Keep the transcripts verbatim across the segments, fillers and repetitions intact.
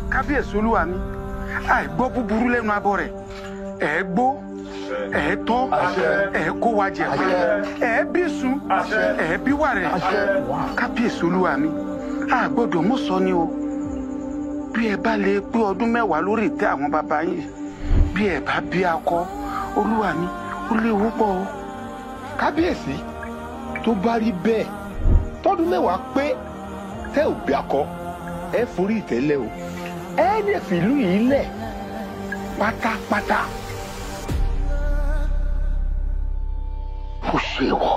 kábíyèsí olúwa mi àìgbọ́ búburú lẹ́nu abọ́ rẹ̀ ẹ̀ gbó ẹ̀ tọ́ ẹ̀ kó wa jẹ ẹ̀ bí sun ẹ̀ bí wà rẹ̀ kábíyèsí olúwa mi àgbọ́dọ̀ mú sọ ni o bí ẹ bá lè pé ọdún mẹ́wàá lórí ìtẹ́ àwọn bàbá yín bí ẹ bá bí akọ olúwa mi ó léwu pọ̀ o. kábíyèsí tó bá rí bẹ́ẹ̀ tọ́dún mẹ́wàá pé tẹ́ ò bí akọ ẹ forí ìtẹ́lẹ̀ o ẹ lè fìlú yìí lẹ̀ pátápátá. ó ṣe wọ.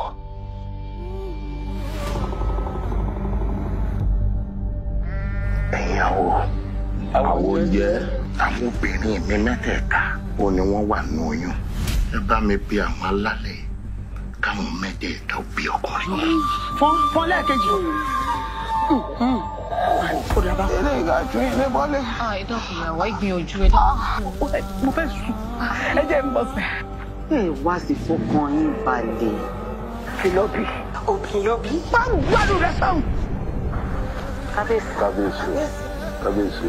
ẹ̀yin àwọ̀ àwọ̀ jẹ́ àwọn obìnrin mi mẹ́tẹ̀ẹ̀ta ó ní wọ́n wà ní oyún ẹ bá mi bí àwọn alálẹ̀ káwọn mẹ́tẹ̀ẹ̀ta ó bí ọkùnrin. fọ́n fọ́n lẹ́ẹ̀kejì. ilé ìgbàjú ilé bọ́lẹ̀. ẹ dákun ìyàwó ìgbìyànjú ẹ dákun. mo fẹ́ sùn ẹ jẹ́ ń bọ̀ sẹ́. ẹ wá sí fọkàn yín balẹ̀. kìlọ́bì òkìlọ́bì máa ń gbádùn rẹ sọ́hùn. kábíyèsí. kábíyèsí kábíyèsí.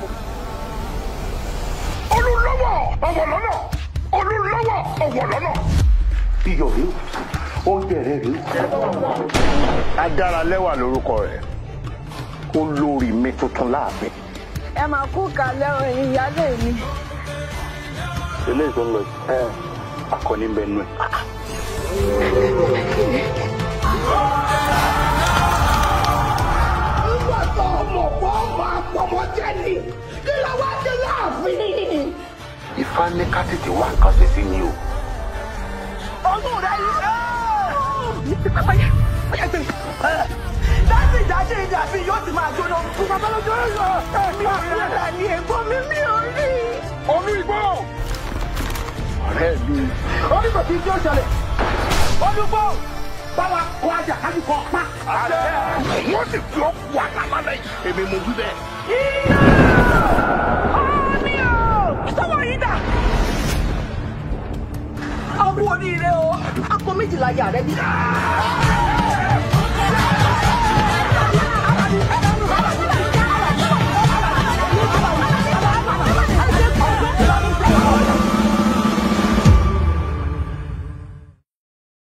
olùlọ́wọ̀ ọ̀wọ̀ lọ́nà olùlọ́wọ̀ ọ̀wọ̀ lọ́nà. iyọ̀ rí oúnjẹ rẹ rí. Adáralẹ́wà lórúkọ rẹ̀ olórí mi tuntun láàfin. ẹ máa kú kalẹ̀ ìyálé mi. eléyìí tó ń lọ ẹ akọni bẹ nù ẹ. nígbà tó ọmọ kó máa pọmọ jẹ ni kí ló wá dé láàfin. Ifá ní ká tètè wá nǹkan ṣe sí ni o. ọdún rẹ yìí dájú ìdájú ìdàbí yóò ti máa jóná fún bàbá lójú ọ̀rọ̀ ẹ̀mí ọ̀rẹ́ ní ẹ̀gbọ́n mi mi ò rí. Olú igbó. ọ̀rẹ́ mi. Onígbò tí tí ó ṣẹlẹ̀. Olúgbó. Báwa kọ ajá kájú kọ pa. Àṣẹ. Wọ́n sì fi ọkọ̀ àtàmọ́lẹ̀ yìí. Èmi mo wí bẹ́ẹ̀. Iná! Ọ̀ọ́ni o! Sọ́wọ́ yìí dà. Ọkùn oníire o. Akọ méjìlá yà rẹ ní.